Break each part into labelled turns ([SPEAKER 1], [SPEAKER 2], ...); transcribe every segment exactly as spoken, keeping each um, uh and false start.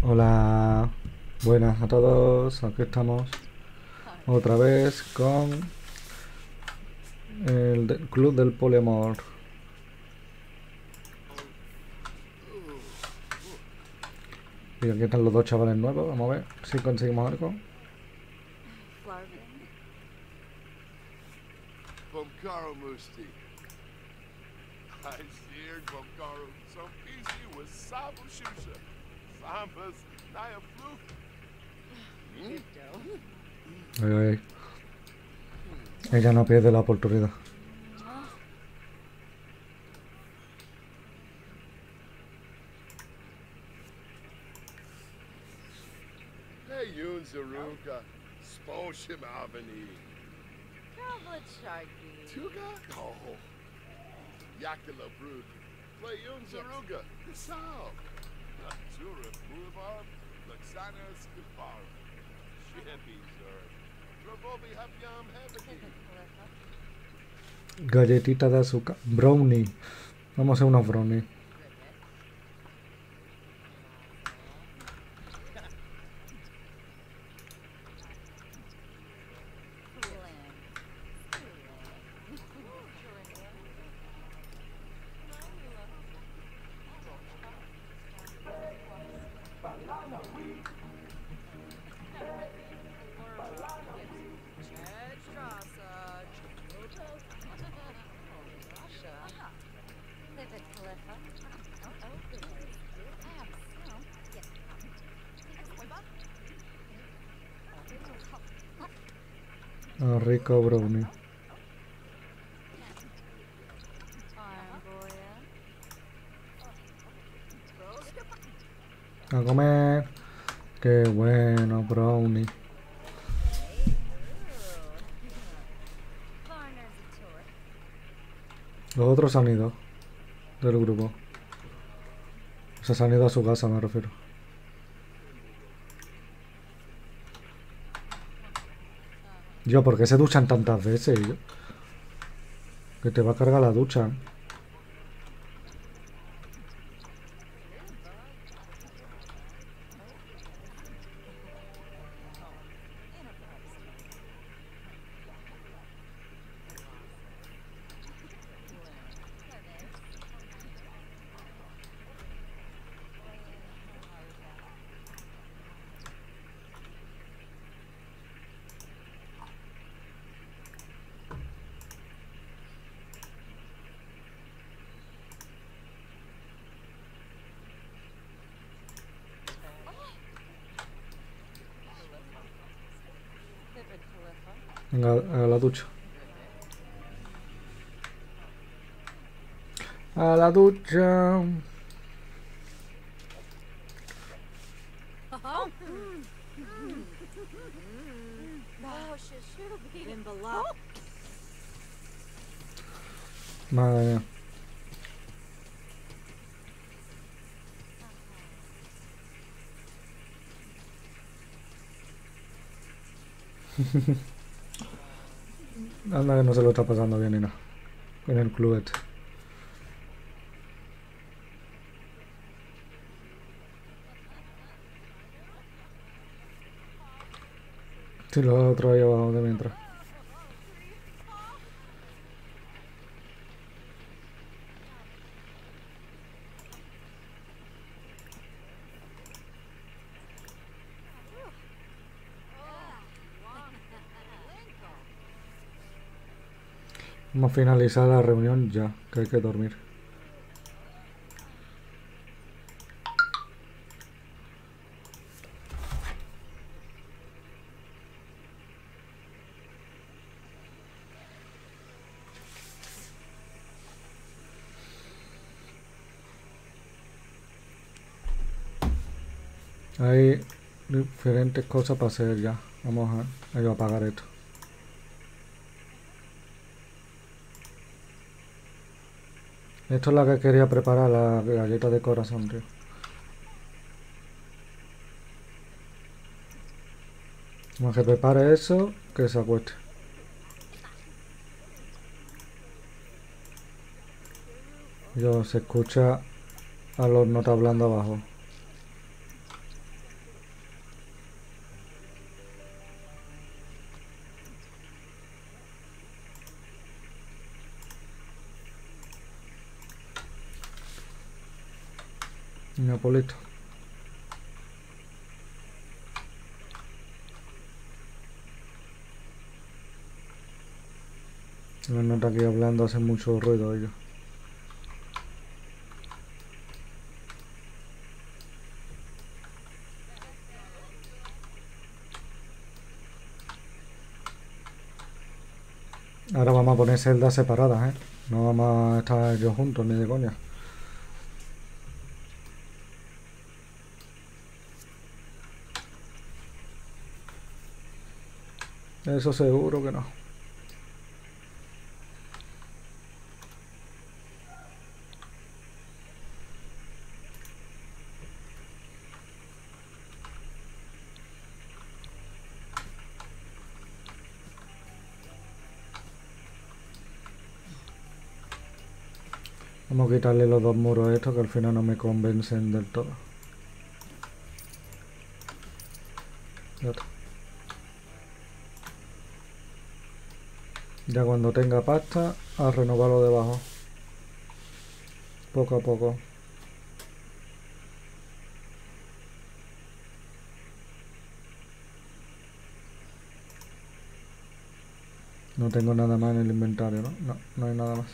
[SPEAKER 1] Hola, buenas a todos, aquí estamos otra vez con el de- Club del Poliamor. Y aquí están los dos chavales nuevos, vamos a ver si conseguimos algo.
[SPEAKER 2] Bumkaro Musti. I seared Bumkaro some P C with Sabu Shusha. Sambas Naya Flu.
[SPEAKER 1] Ay, ay, ella no pierde la oportunidad.
[SPEAKER 2] Hey Yun Zaruka. Sposhim Avani. Tuga? Oh. Yakula Brut. Play Yun Zaruga. Sao. Natura Boulevard. Laxana Skipara. Shippy, sir. Rabobi Habyam Hebeki.
[SPEAKER 1] Galletita de azúcar, brownie. Vamos a hacer unos brownies. Ah, rico brownie. A comer. Qué bueno, brownie. Los otros se han ido del grupo. O sea, se han ido a su casa, me refiero. Yo, ¿por qué se duchan tantas veces? Yo? Que te va a cargar la ducha. Venga, a la ducha. A la ducha. Madre mía. Anda que no se lo está pasando bien ni nada. En el clubete. Sí, los otros ahí abajo de mientras. Vamos a finalizar la reunión ya, que hay que dormir. Hay diferentes cosas para hacer ya. Vamos a, a apagar esto. Esto es la que quería preparar, la galleta de corazón, tío. Vamos a que prepare eso, que se acueste. Yo, se escucha a los notas hablando abajo. Napolito. No nota aquí hablando, hace mucho ruido ellos. Ahora vamos a poner celdas separadas, ¿eh? No vamos a estar ellos juntos ni de coña. Eso seguro que no. Vamos a quitarle los dos muros a estos que al final no me convencen del todo. Ya está. Ya cuando tenga pasta, a renovarlo debajo. Poco a poco. No tengo nada más en el inventario, ¿no? No, no hay nada más.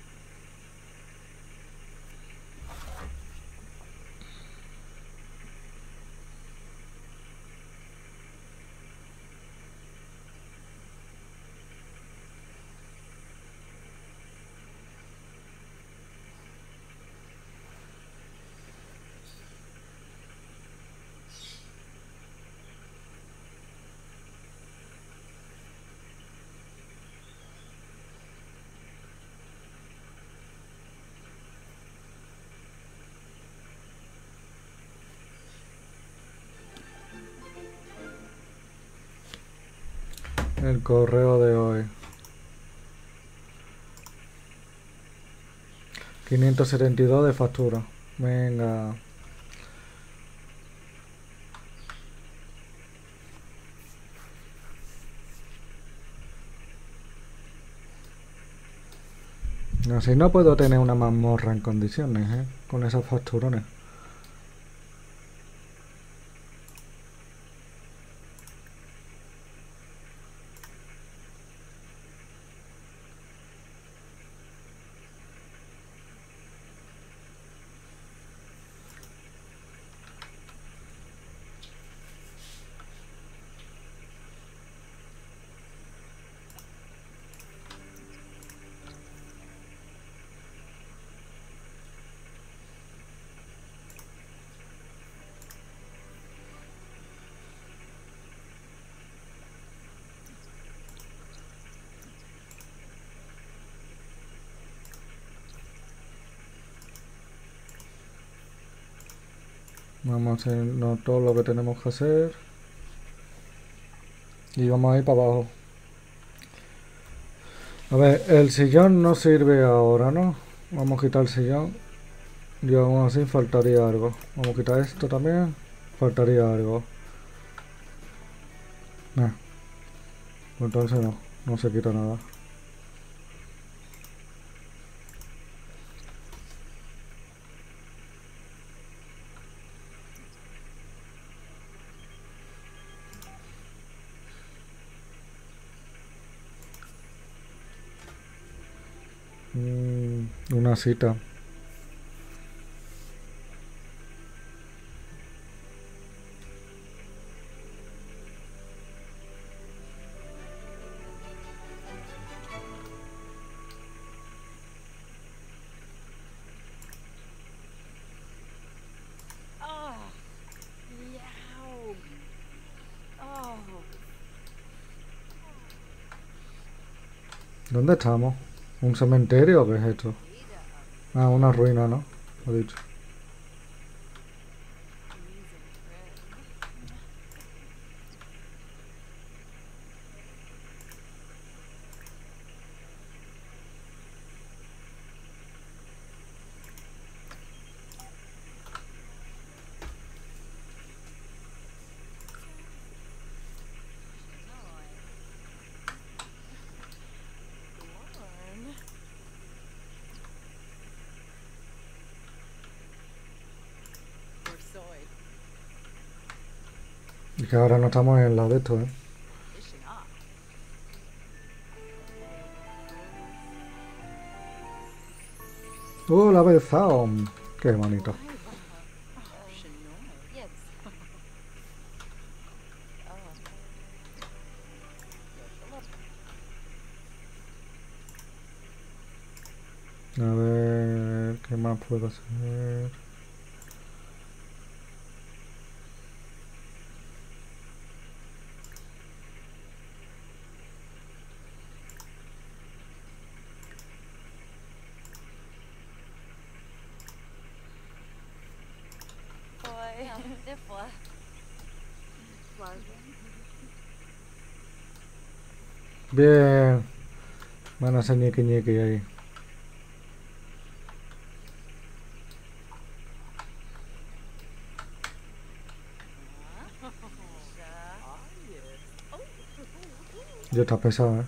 [SPEAKER 1] El correo de hoy. quinientos setenta y dos de factura. Venga. Así no puedo tener una mazmorra en condiciones, ¿eh? Con esos facturones. Vamos a hacer todo lo que tenemos que hacer. Y vamos a ir para abajo. A ver, el sillón no sirve ahora, ¿no? Vamos a quitar el sillón. Y aún así faltaría algo. Vamos a quitar esto también. Faltaría algo. Nah. Entonces no, no se quita nada. Mm, una cita.
[SPEAKER 3] Oh, Yaug. Oh,
[SPEAKER 1] ¿Dónde estamos? ¿Un cementerio o qué es esto?
[SPEAKER 3] Ada.
[SPEAKER 1] Ah, una ruina, ¿no? Lo he dicho. Y que ahora no estamos en la de esto, ¿eh? ¡Uh, la besado! ¡Qué bonito! A ver, ¿qué más puedo hacer? Bien. Van a hacer ñeque ñeque ahí. Ya está pesado, ¿eh?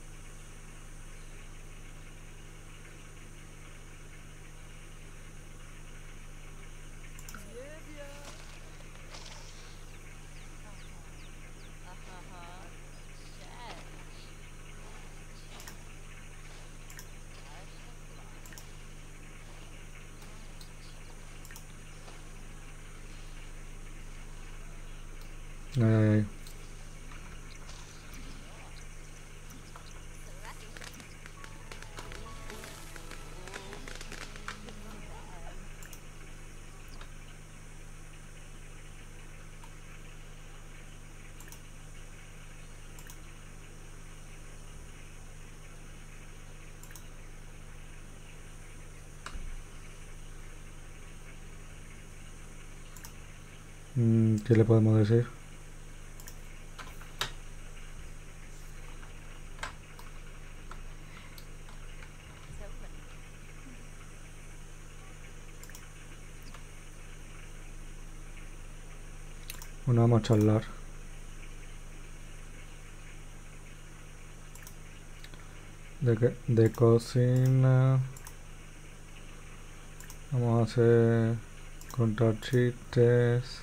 [SPEAKER 1] Ay, ay, ay. Mm, ¿Qué le podemos decir? Bueno, vamos a charlar. De, que, de cocina. Vamos a hacer contar chistes.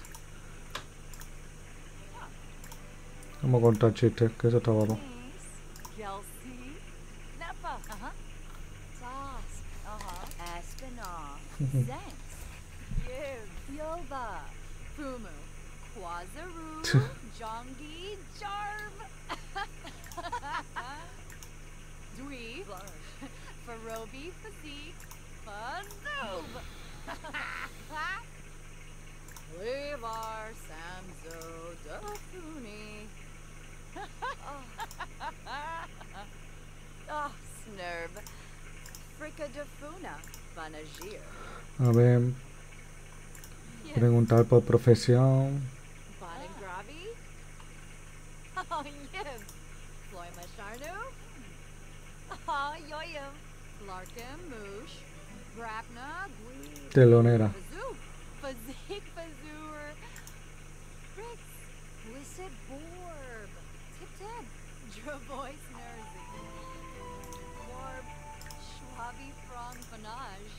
[SPEAKER 1] Vamos a contar chistes, que eso está guapo.
[SPEAKER 3] Kelsey. Napa. Uh-huh. Tosk. Uh-huh. Aspinall. Zenks. Yib. Yoba. Fumu. Quazaru. Jongi. Jarv. Dweeb. Farobi. Physique. Fazoob. Levar. Samzo. Dofuni. Oh, Snurb. Fricka Defuna. Banagir.
[SPEAKER 1] A ver, preguntar por profesión.
[SPEAKER 3] Bonangravi. Oh, Yib. Floima Sharnu. Oh, Yoyim. Larkin Moosh. Brapna. Gweeb.
[SPEAKER 1] Telonera.
[SPEAKER 3] Fazoo. Fazik Fazur. Fritz. Wissit Borb. Tip Tip. Dravoy Snerzy. Borb. Schwabi Frong Fanage.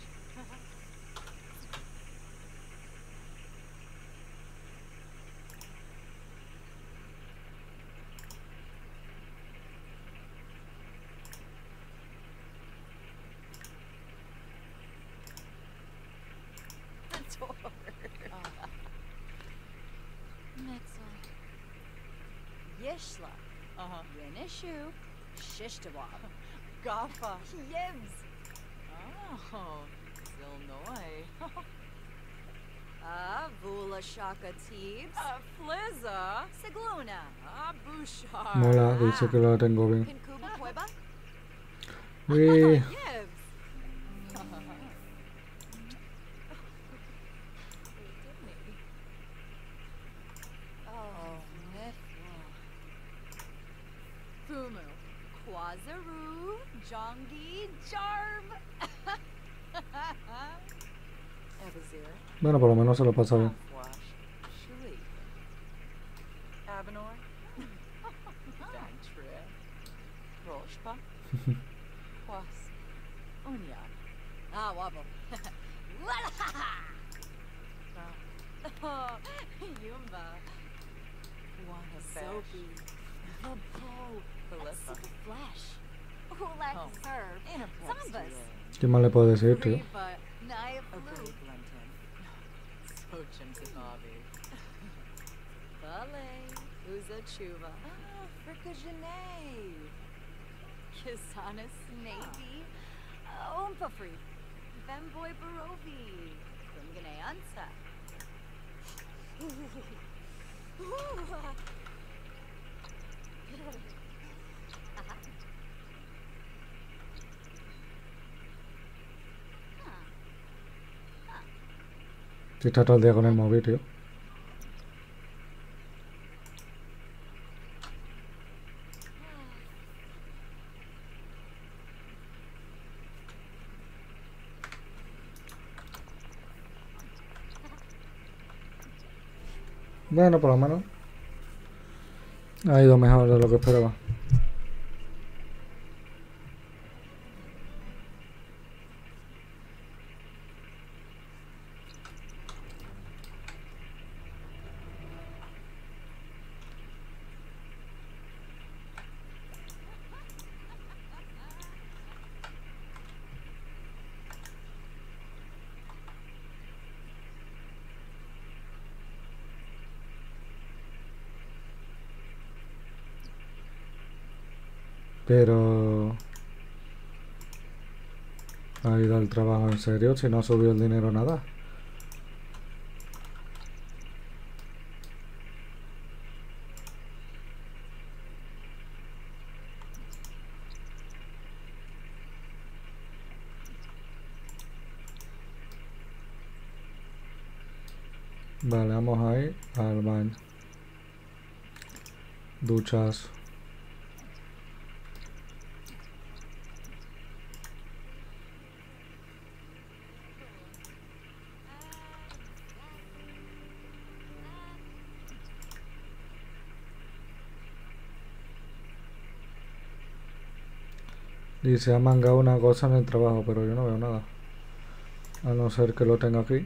[SPEAKER 3] Mixel. Yishla. Uh-huh. Yenishu. Shishtawab. Gaffa. Yibs. Oh. Zilnoy. Ah, Vula Shaka Teebs. Uh, Flizza. Sigluna. Ah, Bouchard.
[SPEAKER 1] Mola, dice que lo tengo bien.
[SPEAKER 3] Pinkuba Cueva.
[SPEAKER 1] Uy,
[SPEAKER 3] Yibs. Oh, Nifla. Fumu. Quazaru. Jongi. Jarv. Abazir.
[SPEAKER 1] bueno, por lo menos se lo pasa bien.
[SPEAKER 3] Mouthwash. Shalik. Abenor. Dagtrip. Roshpa. Quas. Unya. Ah, wobble. Oh, Yumba. Wanna soapy. The bow.
[SPEAKER 4] Philippa.
[SPEAKER 3] The flesh. Who let
[SPEAKER 4] Oh.
[SPEAKER 3] serve?
[SPEAKER 4] In a
[SPEAKER 3] Zambas.
[SPEAKER 1] ¿Qué más le puedo decir, tío?
[SPEAKER 3] Riva. Naya
[SPEAKER 4] A
[SPEAKER 3] flu.
[SPEAKER 4] great Lenten. Sochim Kababi.
[SPEAKER 3] Ballet. Uza chuva. Ah, fricka Janae. Kisana Snavy. Oompa free. Femboy Barovi. Grimgane Ansa.
[SPEAKER 1] Si está todo el día con el móvil, tío. Bueno, por lo menos ha ido mejor de lo que esperaba. Pero ha ido al trabajo en serio, si no ha subido el dinero nada. Vale, vamos ahí al baño. Duchazo. Y se ha mangado una cosa en el trabajo, pero yo no veo nada. A no ser que lo tenga aquí.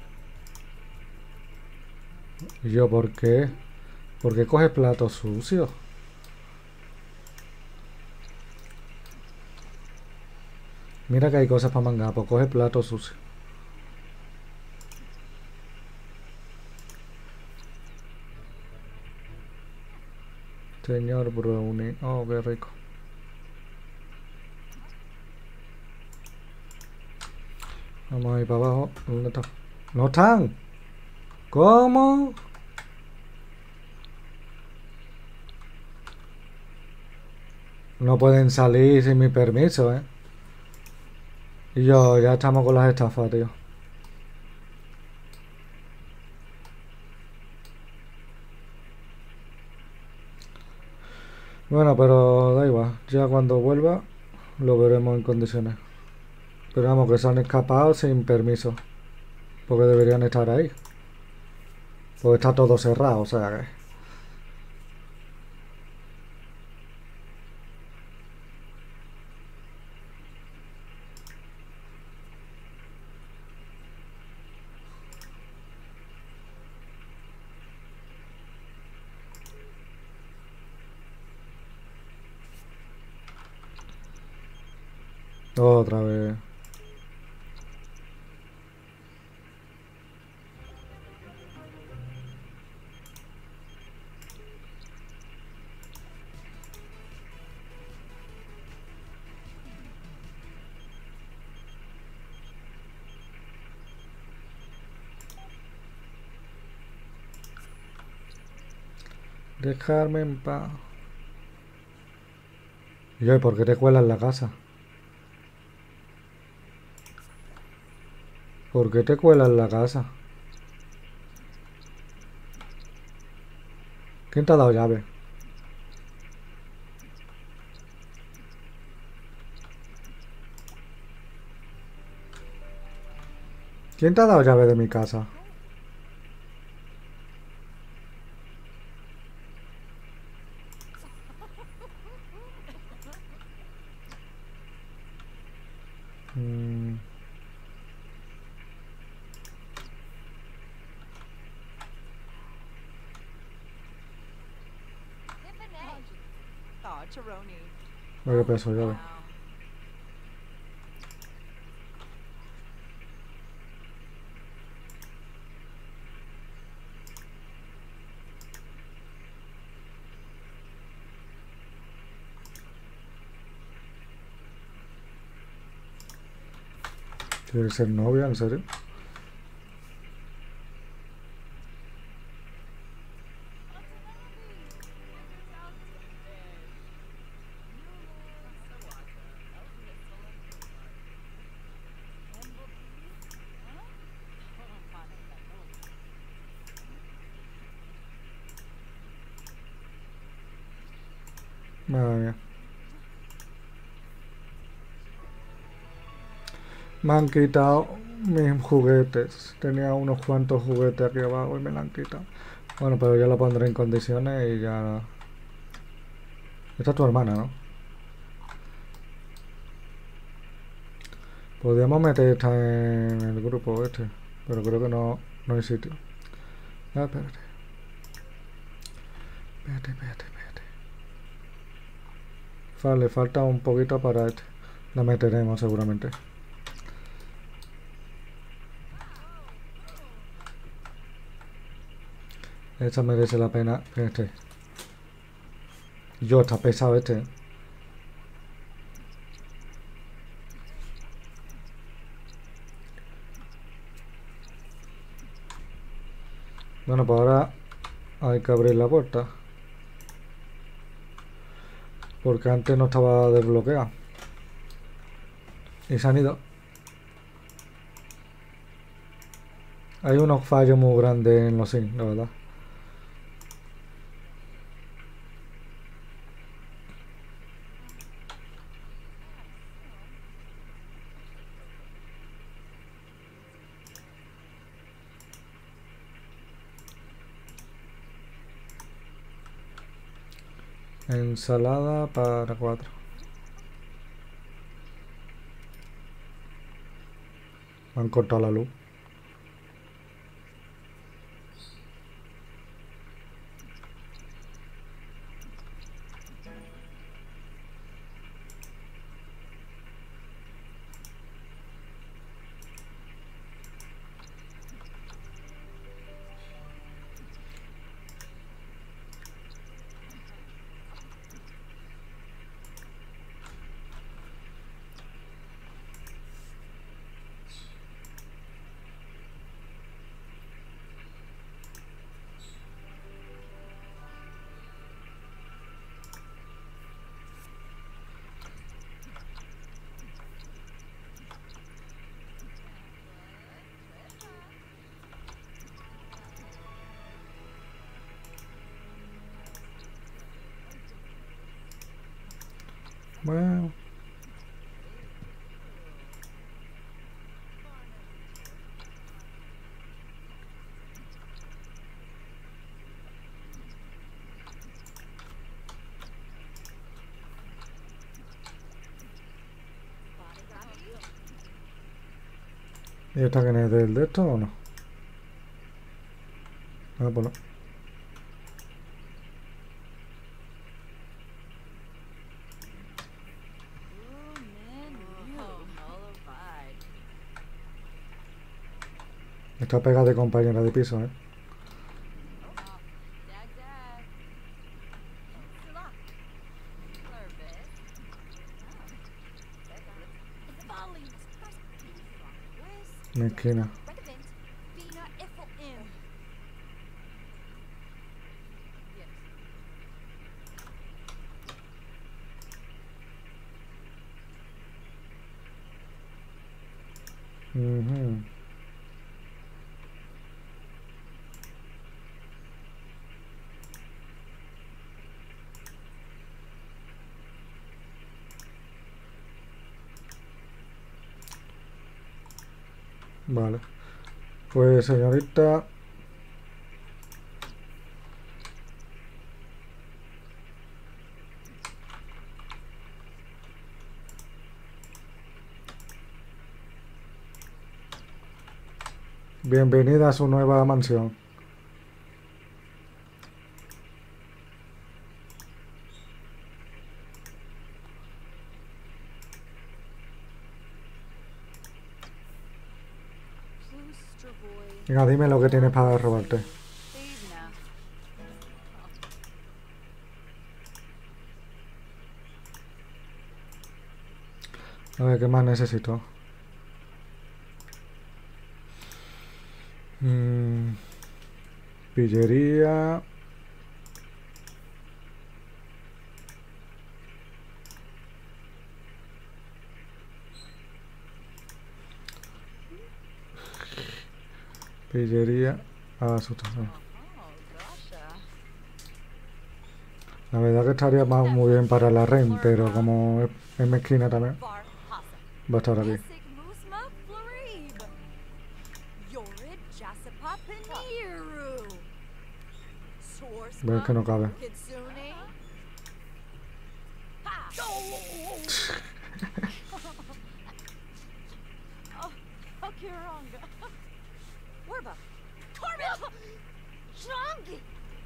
[SPEAKER 1] ¿Y yo por qué? ¿Por qué coge platos sucios? Mira que hay cosas para mangar, pues coge platos sucios. Señor Brownie. Oh, qué rico. Vamos a ir para abajo. ¿Dónde está? ¡No están! ¿Cómo? No pueden salir sin mi permiso, ¿eh? Y yo, ya estamos con las estafas, tío. Bueno, pero da igual. Ya cuando vuelva lo veremos en condiciones. Pero vamos, que se han escapado sin permiso. Porque deberían estar ahí. Porque está todo cerrado, o sea que... Otra vez. Dejarme en paz. Y yo, ¿por qué te cuelas en la casa? ¿Por qué te cuelas en la casa? ¿Quién te ha dado llave? ¿Quién te ha dado llave de mi casa? Mm.
[SPEAKER 4] Watcheroni.
[SPEAKER 1] Vaya peso, ya ves.
[SPEAKER 4] Wow.
[SPEAKER 1] ¿Quiere ser novia, en serio? Madre mía. Me han quitado mis juguetes. Tenía unos cuantos juguetes aquí abajo y me la han quitado. Bueno, pero ya lo pondré en condiciones y ya... Esta es tu hermana, ¿no? Podríamos meter esta en el grupo este, pero creo que no, no hay sitio. Ah, espérate. Espérate, espérate, espérate. Fa- Le falta un poquito para este. La meteremos seguramente. Esta merece la pena. Este. Yo, está pesado este. Bueno, pues ahora hay que abrir la puerta. Porque antes no estaba desbloqueada. Y se han ido. Hay unos fallos muy grandes en los sims, la verdad. Ensalada para cuatro. Me han cortado la luz. Bueno. ¿Y esta quién es del de esto o no? Ah, pues no. Está pegada de compañera de piso, ¿eh? En esquina. Ujú. Vale. Pues señorita... Bienvenida a su nueva mansión.
[SPEAKER 3] Butcher boy.
[SPEAKER 1] Venga, dime lo que tienes para robarte.
[SPEAKER 3] Leave now.
[SPEAKER 1] A ver, ¿qué más necesito? Mm, pillería. Pillería. Ah, asustación.
[SPEAKER 3] Oh, gotcha.
[SPEAKER 1] La verdad que estaría más muy bien para la REN, pero como es, es mezquina también,
[SPEAKER 3] Var Hasa.
[SPEAKER 1] va a estar aquí.
[SPEAKER 3] Esig Musma Florib. Yorid Jasapa Paniru. Sorsma.
[SPEAKER 1] Ves que no cabe.
[SPEAKER 3] Kitsune. Ha! Oh, Okiranga. Werba. Torba. Chongi.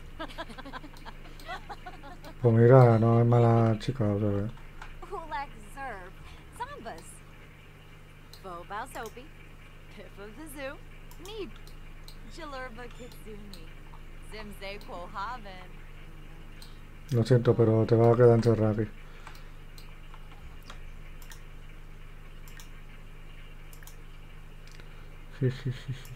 [SPEAKER 1] Pues mira, no es mala chica, o sea que-
[SPEAKER 3] Ulak Zerb. Zambas. Bobao Soapy. Piff of the Zoo. Need. Jilurba Kitsune. Zimze Quohaven.
[SPEAKER 1] Lo siento, pero te vas a quedar encerrado aquí. Jijijiji.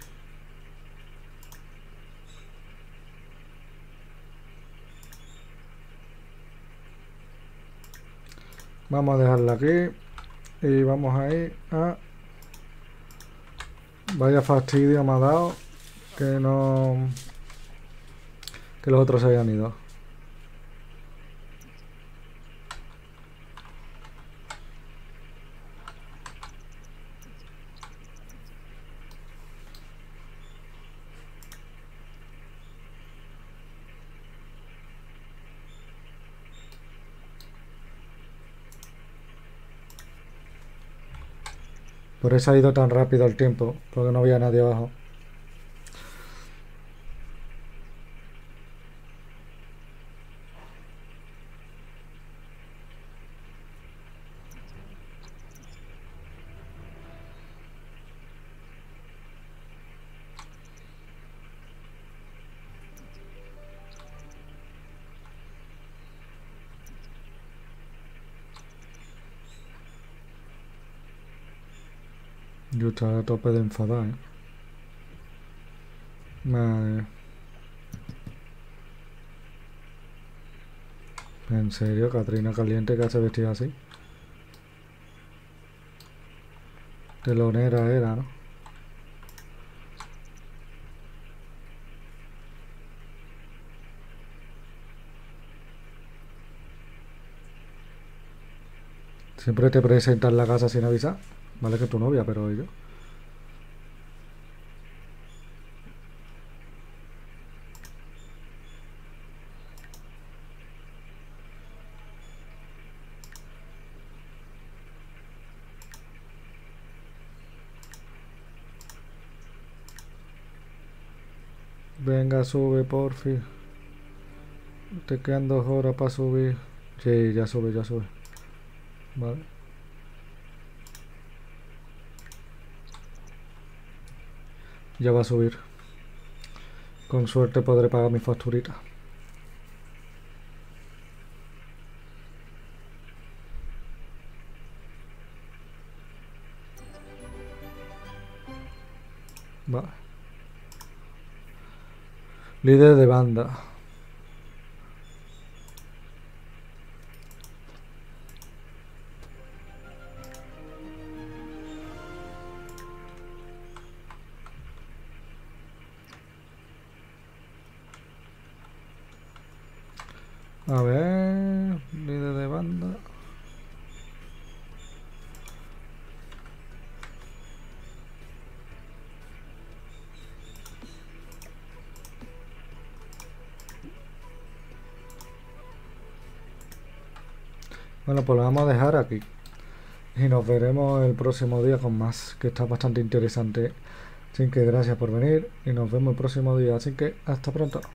[SPEAKER 1] Vamos a dejarla aquí y vamos a ir a... Vaya fastidio me ha dado que no... que los otros se hayan ido. Por eso ha ido tan rápido el tiempo, porque no había nadie abajo. Yo estaba a tope de enfadar, ¿eh? Madre. ¿En serio? Catrina Caliente que hace vestida así. Telonera era, ¿no? Siempre te presentan la casa sin avisar. Vale que es tu novia, pero yo. Venga, sube, porfi. Te quedan dos horas para subir. Sí, ya sube, ya sube. Vale. Ya va a subir. Con suerte podré pagar mi facturita. Vale. Líder de banda. A ver, líder de banda. Bueno, pues lo vamos a dejar aquí. Y nos veremos el próximo día con más, que está bastante interesante. Así que gracias por venir y nos vemos el próximo día. Así que hasta pronto.